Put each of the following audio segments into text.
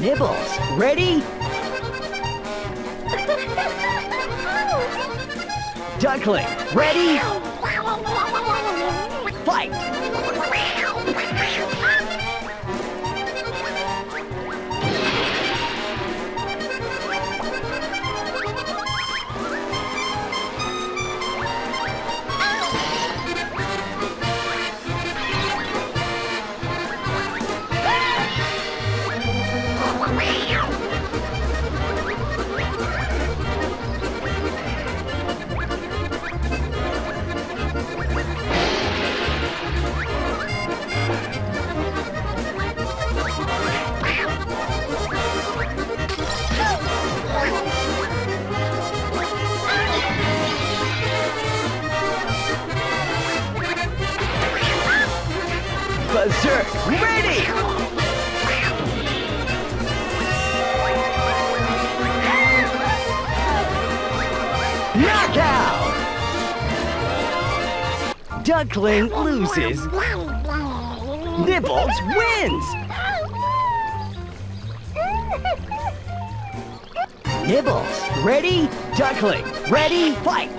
Nibbles, ready? Duckling, ready? Fight! Berserk, ready! Knockout! Duckling loses. Nibbles wins! Nibbles, ready? Duckling, ready? Fight!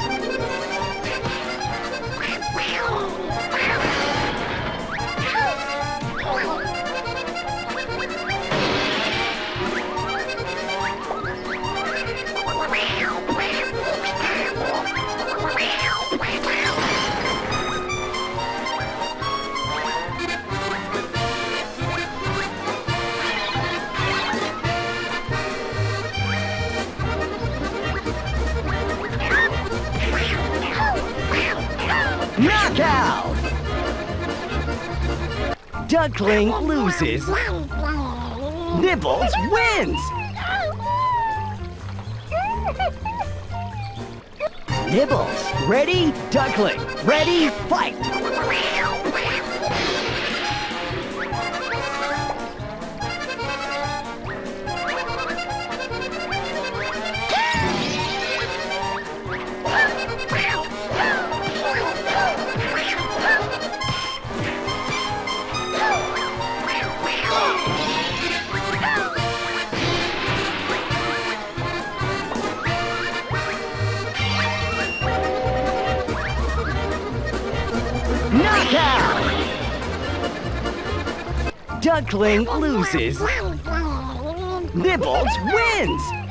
Knockout! Duckling loses. Nibbles wins! Nibbles, ready? Duckling, ready? Fight! Knockout! Duckling loses. Nibbles wins!